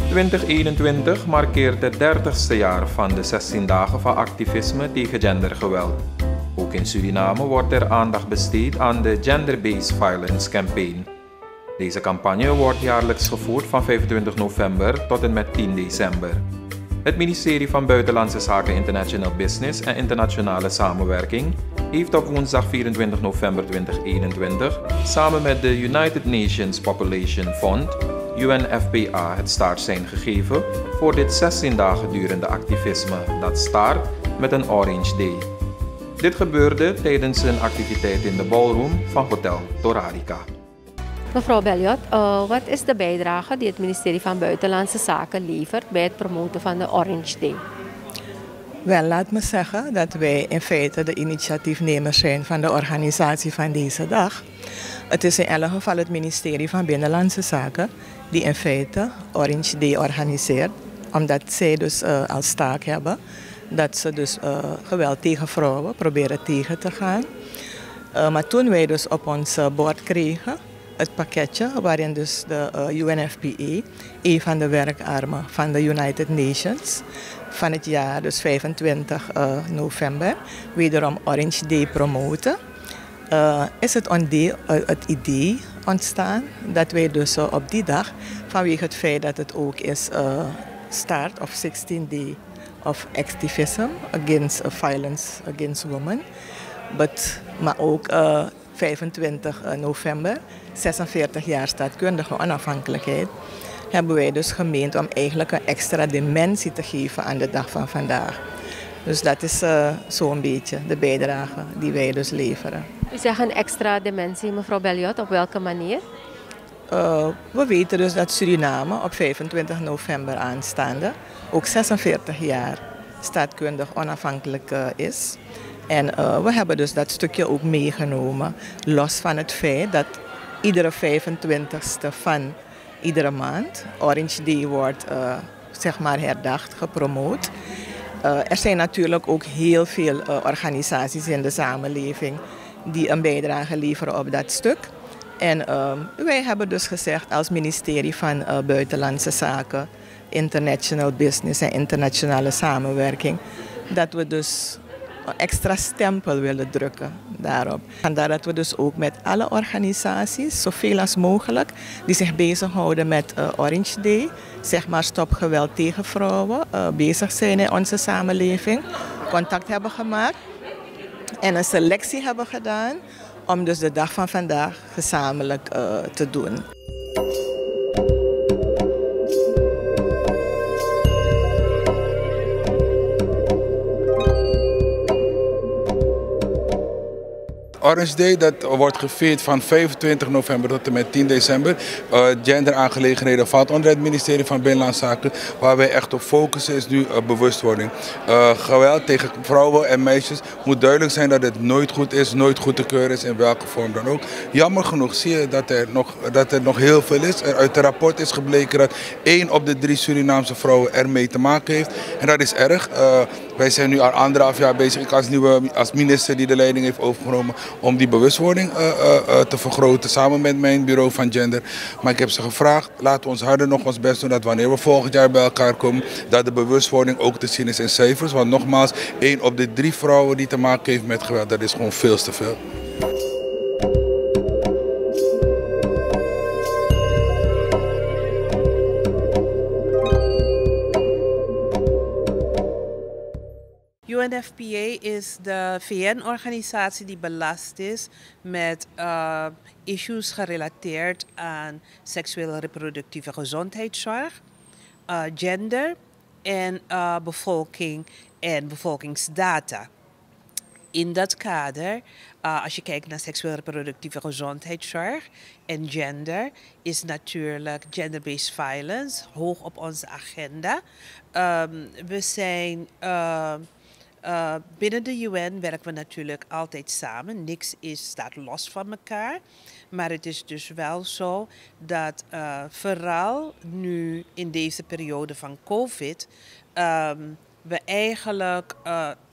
2021 markeert het 30ste jaar van de 16 dagen van activisme tegen gendergeweld. Ook in Suriname wordt er aandacht besteed aan de Gender-Based Violence Campaign. Deze campagne wordt jaarlijks gevoerd van 25 november tot en met 10 december. Het ministerie van Buitenlandse Zaken, International Business en Internationale Samenwerking heeft op woensdag 24 november 2021 samen met de United Nations Population Fund, UNFPA, het startsein gegeven voor dit 16 dagen durende activisme dat start met een Orange Day. Dit gebeurde tijdens een activiteit in de ballroom van Hotel Torarica. Mevrouw Belliot, wat is de bijdrage die het ministerie van Buitenlandse Zaken levert bij het promoten van de Orange Day? Wel, laat me zeggen dat wij in feite de initiatiefnemers zijn van de organisatie van deze dag. Het is in elk geval het ministerie van Binnenlandse Zaken die in feite Orange Day organiseert. Omdat zij dus als taak hebben dat ze dus geweld tegen vrouwen proberen tegen te gaan. Maar toen wij dus op ons bord kregen het pakketje waarin dus de UNFPA, een van de werkarmen van de United Nations, van het jaar dus 25 november, wederom Orange Day promoten, is het idee ontstaan dat wij dus op die dag, vanwege het feit dat het ook is start of 16 Day of activism against violence against women, maar ook 25 november, 46 jaar staatkundige onafhankelijkheid, hebben wij dus gemeend om eigenlijk een extra dimensie te geven aan de dag van vandaag. Dus dat is zo'n beetje de bijdrage die wij dus leveren. U zegt een extra dimensie, mevrouw Belliot, op welke manier? We weten dus dat Suriname op 25 november aanstaande ook 46 jaar staatkundig onafhankelijk is. En we hebben dus dat stukje ook meegenomen, los van het feit dat iedere 25ste van iedere maand Orange Day wordt zeg maar herdacht, gepromoot. Er zijn natuurlijk ook heel veel organisaties in de samenleving die een bijdrage leveren op dat stuk. En wij hebben dus gezegd als ministerie van Buitenlandse Zaken, International Business en Internationale Samenwerking, dat we dus een extra stempel willen drukken daarop. Vandaar dat we dus ook met alle organisaties, zoveel als mogelijk, die zich bezighouden met Orange Day, zeg maar stop geweld tegen vrouwen, bezig zijn in onze samenleving, contact hebben gemaakt en een selectie hebben gedaan om dus de dag van vandaag gezamenlijk te doen. Orange Day, dat wordt gevierd van 25 november tot en met 10 december. Genderaangelegenheden valt onder het ministerie van Binnenlandse Zaken. Waar wij echt op focussen is nu bewustwording. Geweld tegen vrouwen en meisjes moet duidelijk zijn dat het nooit goed is, nooit goed te keuren is in welke vorm dan ook. Jammer genoeg zie je dat er nog heel veel is. Uit het rapport is gebleken dat 1 op de 3 Surinaamse vrouwen ermee te maken heeft. En dat is erg. Wij zijn nu al 1,5 jaar bezig, ik als minister die de leiding heeft overgenomen, om die bewustwording te vergroten samen met mijn bureau van gender. Maar ik heb ze gevraagd, laten we ons harder nog ons best doen dat wanneer we volgend jaar bij elkaar komen, dat de bewustwording ook te zien is in cijfers. Want nogmaals, 1 op de 3 vrouwen die te maken heeft met geweld, dat is gewoon veel te veel. UNFPA is de VN-organisatie die belast is met issues gerelateerd aan seksuele en reproductieve gezondheidszorg, gender en bevolking en bevolkingsdata. In dat kader, als je kijkt naar seksueel reproductieve gezondheidszorg en gender, is natuurlijk gender-based violence hoog op onze agenda. We zijn binnen de UN werken we natuurlijk altijd samen. Niks staat los van elkaar. Maar het is dus wel zo dat vooral nu in deze periode van COVID we eigenlijk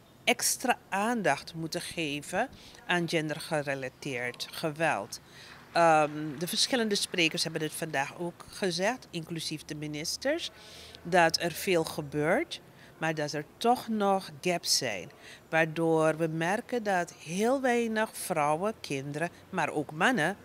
extra aandacht moeten geven aan gendergerelateerd geweld. De verschillende sprekers hebben het vandaag ook gezegd, inclusief de ministers, dat er veel gebeurt, maar dat er toch nog gaps zijn. Waardoor we merken dat heel weinig vrouwen, kinderen, maar ook mannen,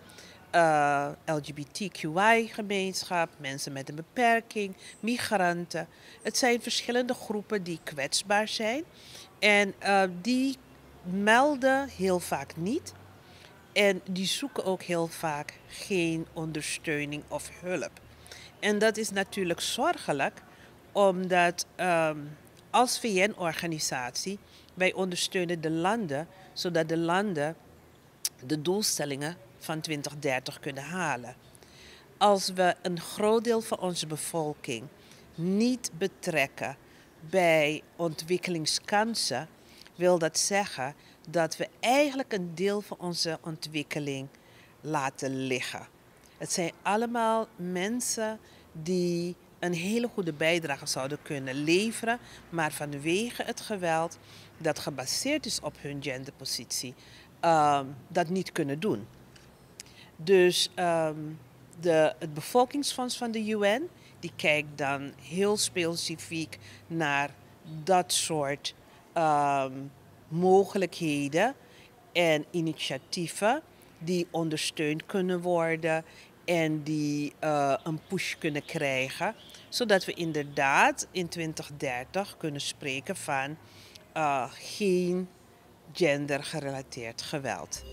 LGBTQI-gemeenschap, mensen met een beperking, migranten. Het zijn verschillende groepen die kwetsbaar zijn en die melden heel vaak niet. En die zoeken ook heel vaak geen ondersteuning of hulp. En dat is natuurlijk zorgelijk, omdat als VN-organisatie wij ondersteunen de landen, zodat de landen de doelstellingen van 2030 kunnen halen. Als we een groot deel van onze bevolking niet betrekken bij ontwikkelingskansen, wil dat zeggen dat we eigenlijk een deel van onze ontwikkeling laten liggen. Het zijn allemaal mensen die een hele goede bijdrage zouden kunnen leveren, maar vanwege het geweld dat gebaseerd is op hun genderpositie, dat niet kunnen doen. Dus het bevolkingsfonds van de UN, die kijkt dan heel specifiek naar dat soort mogelijkheden en initiatieven die ondersteund kunnen worden en die een push kunnen krijgen, zodat we inderdaad in 2030 kunnen spreken van geen gendergerelateerd geweld.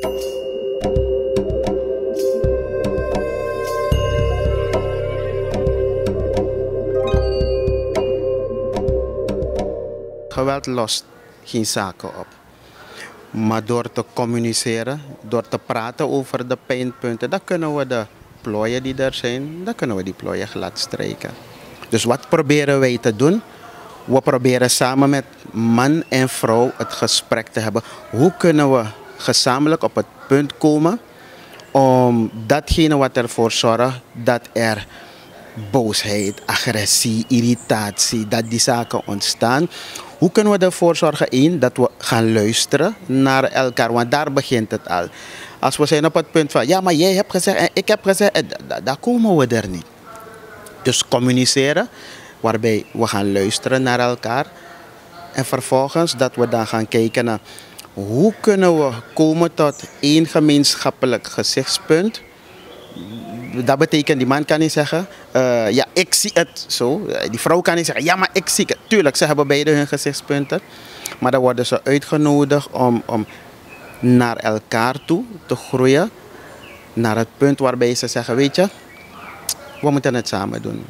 Geweld lost geen zaken op. Maar door te communiceren, door te praten over de pijnpunten, dan kunnen we de plooien die er zijn, dan kunnen we die plooien glad strijken. Dus wat proberen wij te doen? We proberen samen met man en vrouw het gesprek te hebben. Hoe kunnen we gezamenlijk op het punt komen om datgene wat ervoor zorgt dat er boosheid, agressie, irritatie, dat die zaken ontstaan. Hoe kunnen we ervoor zorgen, dat we gaan luisteren naar elkaar, want daar begint het al. Als we zijn op het punt van, ja, maar jij hebt gezegd en ik heb gezegd, daar komen we er niet. Dus communiceren, waarbij we gaan luisteren naar elkaar. En vervolgens dat we dan gaan kijken naar, hoe kunnen we komen tot één gemeenschappelijk gezichtspunt. Dat betekent, die man kan niet zeggen, ja, ik zie het zo. Die vrouw kan niet zeggen, ja, maar ik zie het. Tuurlijk, ze hebben beide hun gezichtspunten. Maar dan worden ze uitgenodigd om naar elkaar toe te groeien. Naar het punt waarbij ze zeggen, weet je, we moeten het samen doen.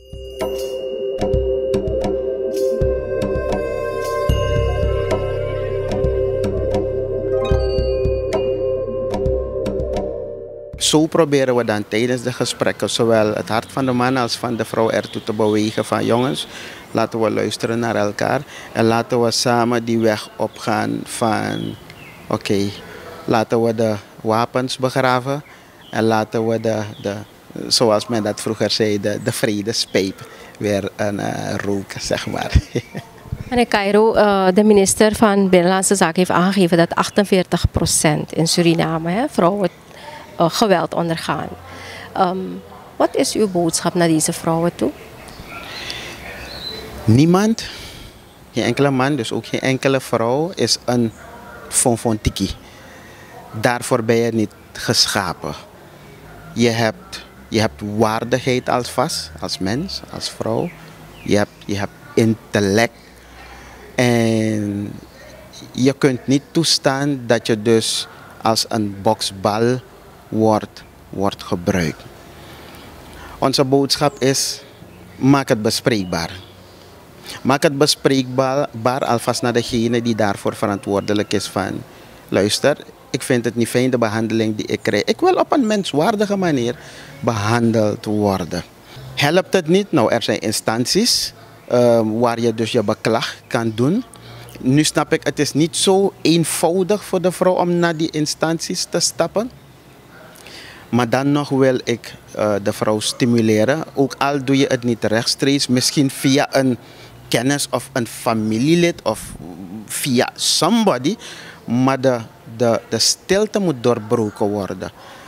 Zo proberen we dan tijdens de gesprekken zowel het hart van de man als van de vrouw ertoe te bewegen van jongens, laten we luisteren naar elkaar en laten we samen die weg opgaan van oké, laten we de wapens begraven en laten we zoals men dat vroeger zei, de vredespijp weer roken, zeg maar. Meneer Cairo, de minister van Binnenlandse Zaken heeft aangegeven dat 48% in Suriname vrouwen geweld ondergaan. Wat is uw boodschap naar deze vrouwen toe? Niemand, geen enkele man, dus ook geen enkele vrouw is een fonfontiki. Daarvoor ben je niet geschapen. Je hebt waardigheid als mens, als vrouw. Je hebt intellect. En je kunt niet toestaan dat je dus als een boksbal wordt gebruikt. Onze boodschap is, maak het bespreekbaar. Maak het bespreekbaar alvast naar degene die daarvoor verantwoordelijk is van, luister, ik vind het niet fijn de behandeling die ik krijg. Ik wil op een menswaardige manier behandeld worden. Helpt het niet? Nou, er zijn instanties waar je dus je beklag kan doen. Nu snap ik, het is niet zo eenvoudig voor de vrouw om naar die instanties te stappen. Maar dan nog wil ik de vrouw stimuleren, ook al doe je het niet rechtstreeks, misschien via een kennis of een familielid of via somebody, maar de stilte moet doorbroken worden.